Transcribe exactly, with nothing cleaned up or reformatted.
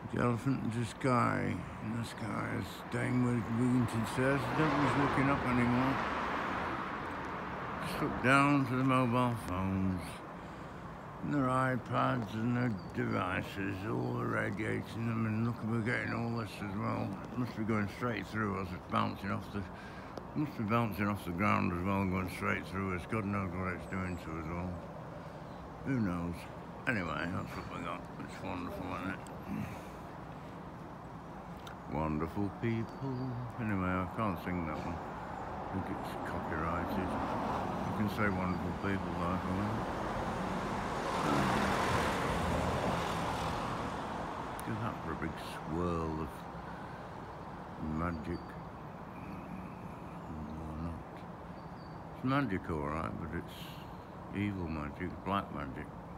The elephant in the sky, in the sky is staying where Wigginton says. Nobody's looking up anymore. Just look down to the mobile phones, and their iPads and their devices, all irradiating them, and look, we're getting all this as well. It must be going straight through us, it's bouncing off the, must be bouncing off the ground as well, going straight through us. God knows what it's doing to us all. Who knows? Anyway, that's what we got. It's wonderful, isn't it? Wonderful people. Anyway, I can't sing that one. I think it's copyrighted. You can say wonderful people though if you want. Give that for a big swirl of magic. Or not. It's magic alright, but it's evil magic, black magic.